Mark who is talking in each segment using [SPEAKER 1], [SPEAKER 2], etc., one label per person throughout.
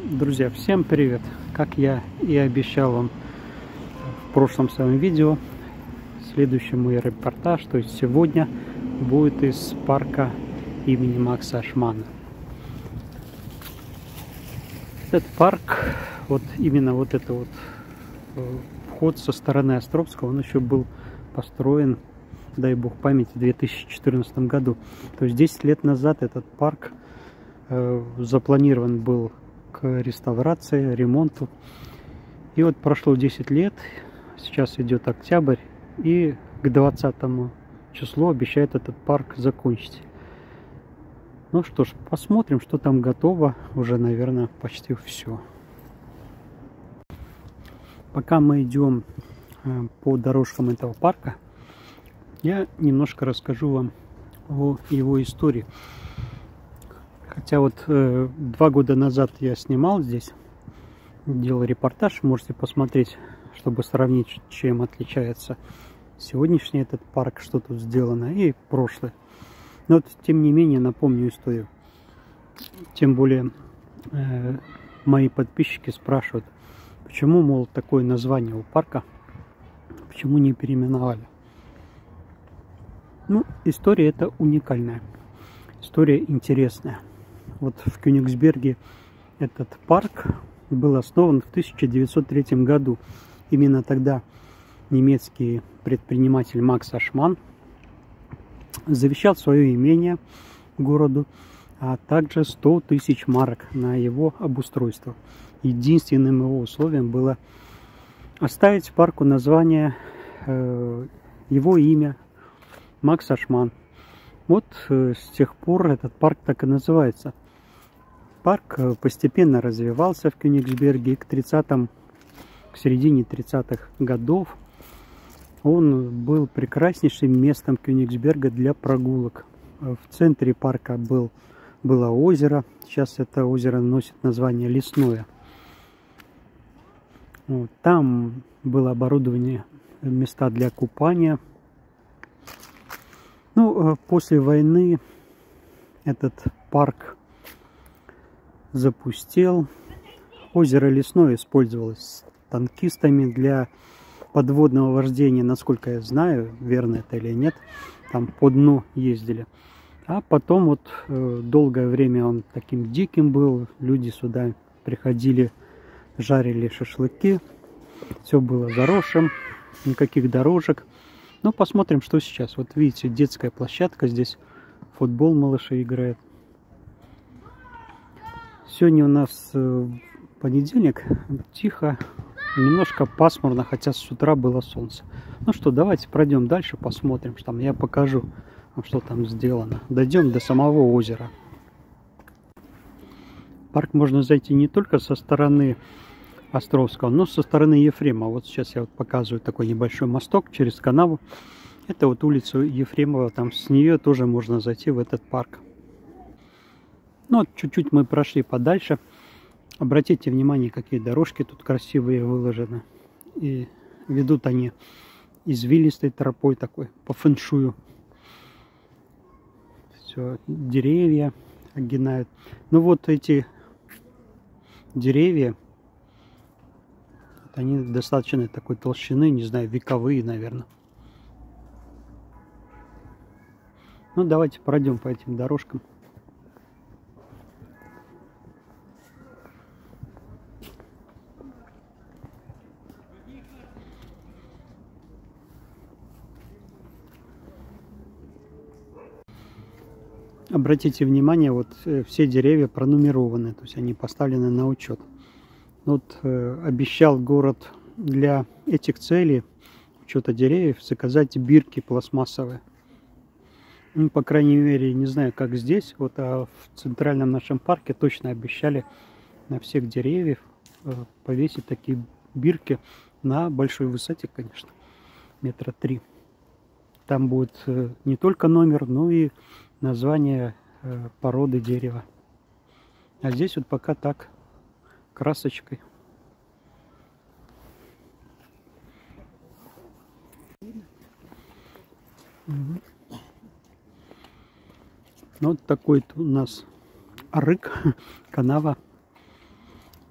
[SPEAKER 1] Друзья, всем привет! Как я и обещал вам в прошлом своем видео, следующий мой репортаж, то есть сегодня, будет из парка имени Макса Ашмана. Этот парк, вот именно вот это вот вход со стороны Островского, он еще был построен, дай бог памяти, в 2014 году. То есть 10 лет назад этот парк запланирован был к реставрации, ремонту. И вот прошло 10 лет, сейчас идет октябрь, и к 20 числу обещает этот парк закончить. Ну что ж, посмотрим, что там готово. Уже, наверное, почти все. Пока мы идем по дорожкам этого парка, я немножко расскажу вам о его истории. Хотя вот 2 года назад я снимал здесь, делал репортаж, можете посмотреть, чтобы сравнить, чем отличается сегодняшний этот парк, что тут сделано, и прошлый. Но вот, тем не менее, напомню историю. Тем более, мои подписчики спрашивают, почему, мол, такое название у парка, почему не переименовали. Ну, история эта уникальная, история интересная. Вот в Кёнигсберге этот парк был основан в 1903 году. Именно тогда немецкий предприниматель Макс Ашман завещал свое имение городу, а также 100 тысяч марок на его обустройство. Единственным его условием было оставить парку название, его имя Макс Ашман. Вот с тех пор этот парк так и называется. Парк постепенно развивался в Кёнигсберге, и к середине 30-х годов он был прекраснейшим местом Кёнигсберга для прогулок. В центре парка было озеро, сейчас это озеро носит название Лесное. Вот, там было оборудование, места для купания. Ну, после войны этот парк запустел. Озеро Лесное использовалось танкистами для подводного вождения, насколько я знаю, верно это или нет. Там по дну ездили. А потом вот долгое время он таким диким был. Люди сюда приходили, жарили шашлыки. Все было заросшим, никаких дорожек. Ну, посмотрим, что сейчас. Вот видите, детская площадка. Здесь футбол малыши играют. Сегодня у нас понедельник. Тихо. Немножко пасмурно, хотя с утра было солнце. Ну что, давайте пройдем дальше, посмотрим, что там. Я покажу, что там сделано. Дойдем до самого озера. В парк можно зайти не только со стороны Островского, но со стороны Ефремова. Вот сейчас я вот показываю такой небольшой мосток через канаву. Это вот улица Ефремова. Там с нее тоже можно зайти в этот парк. Ну, вот чуть-чуть мы прошли подальше. Обратите внимание, какие дорожки тут красивые выложены. И ведут они извилистой тропой такой, по фэншую. Все, деревья огинают. Ну вот эти деревья, они достаточно такой толщины, не знаю, вековые, наверное. Ну, давайте пройдем по этим дорожкам. Обратите внимание, вот все деревья пронумерованы, то есть они поставлены на учет. Вот обещал город для этих целей, учета деревьев, заказать бирки пластмассовые. Ну, по крайней мере, не знаю, как здесь, вот, а в центральном нашем парке точно обещали на всех деревьев повесить такие бирки на большой высоте, конечно, 3 метра. Там будет не только номер, но и название породы дерева. А здесь вот пока так, красочкой. Вот такой у нас арык, канава.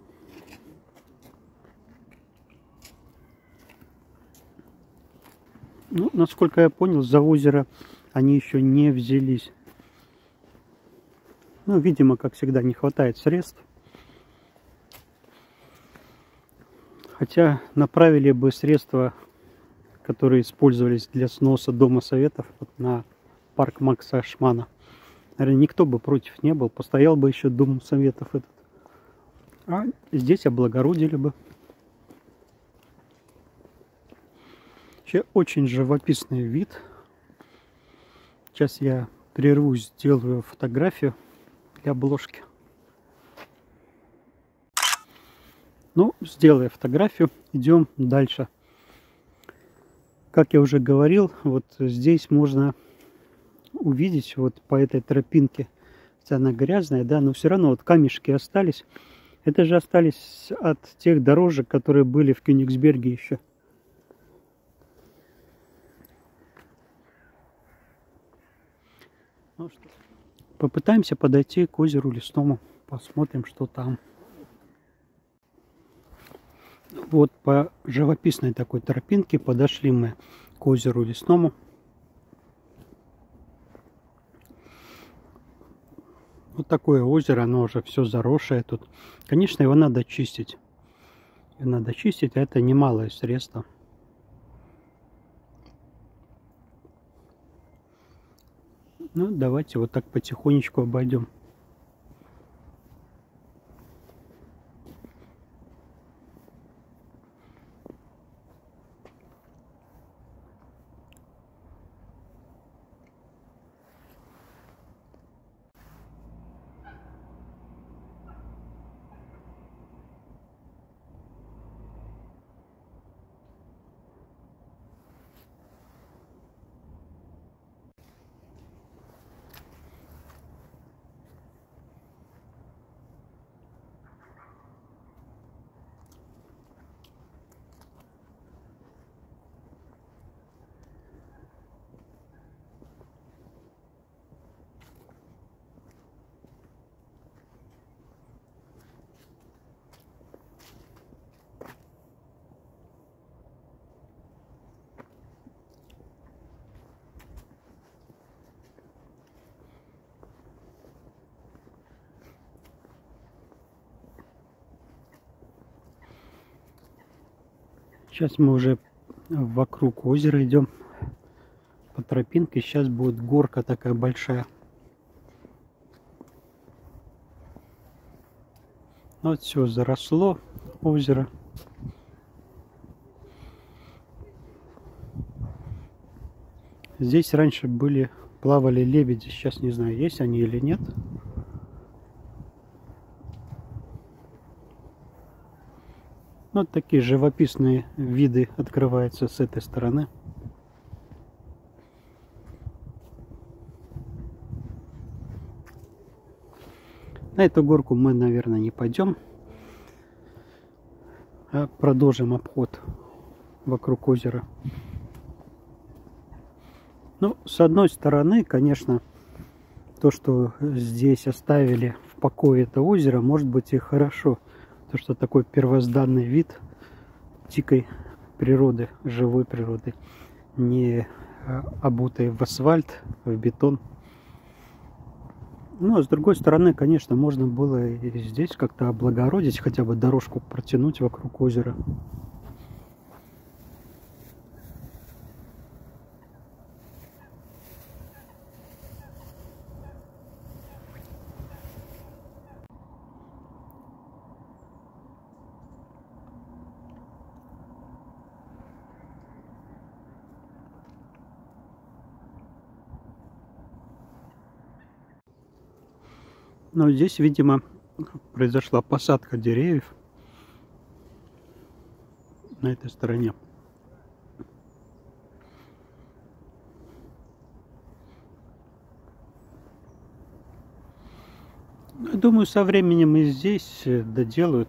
[SPEAKER 1] Ну, насколько я понял, за озеро они еще не взялись. Ну, видимо, как всегда, не хватает средств. Хотя направили бы средства, которые использовались для сноса Дома Советов, вот на парк Макса Ашмана. Наверное, никто бы против не был. Постоял бы еще Дом Советов этот. А здесь облагородили бы. Вообще очень живописный вид. Сейчас я прервусь, сделаю фотографию для обложки. Ну, сделая фотографию, идем дальше. Как я уже говорил, вот здесь можно увидеть вот по этой тропинке, хотя она грязная, да, но все равно вот камешки остались. Это же остались от тех дорожек, которые были в Кёнигсберге еще. Ну, что, попытаемся подойти к озеру Лесному, посмотрим, что там. Вот по живописной такой тропинке подошли мы к озеру Лесному. Вот такое озеро, оно уже все заросшее тут. Конечно, его надо чистить. Его надо чистить, а это немалое средство. Ну, давайте вот так потихонечку обойдем. Сейчас мы уже вокруг озера идем по тропинке. Сейчас будет горка такая большая. Вот все заросло озеро. Здесь раньше плавали лебеди. Сейчас не знаю, есть они или нет. Вот такие живописные виды открываются с этой стороны. На эту горку мы, наверное, не пойдем, а продолжим обход вокруг озера. Ну, с одной стороны, конечно, то, что здесь оставили в покое это озеро, может быть и хорошо. То, что такой первозданный вид дикой природы, живой природы, не обутой в асфальт, в бетон. Ну, а с другой стороны, конечно, можно было и здесь как-то облагородить, хотя бы дорожку протянуть вокруг озера. Но здесь, видимо, произошла посадка деревьев на этой стороне. Я думаю, со временем и здесь доделают.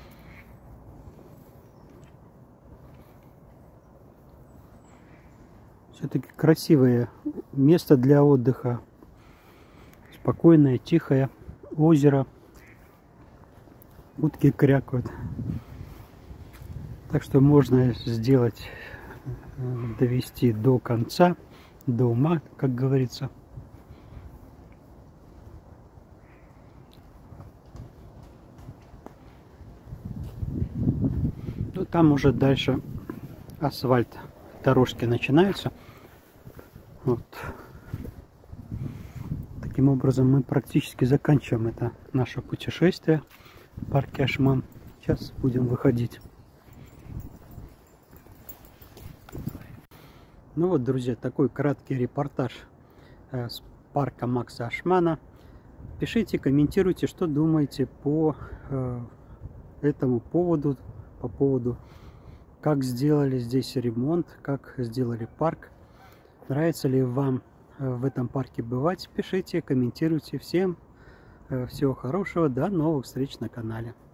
[SPEAKER 1] Все-таки красивое место для отдыха. Спокойное, тихое озеро. Утки крякают. Так что можно сделать довести до конца, до ума, как говорится. Ну, там уже дальше асфальт, дорожки начинаются. Вот. Таким образом мы практически заканчиваем это наше путешествие в парке Ашман. Сейчас будем выходить. Ну вот, друзья, такой краткий репортаж с парка Макса Ашмана. Пишите, комментируйте, что думаете по этому поводу, по поводу, как сделали здесь ремонт, как сделали парк. Нравится ли вам в этом парке бывать? Пишите, комментируйте. Всем всего хорошего, до новых встреч на канале.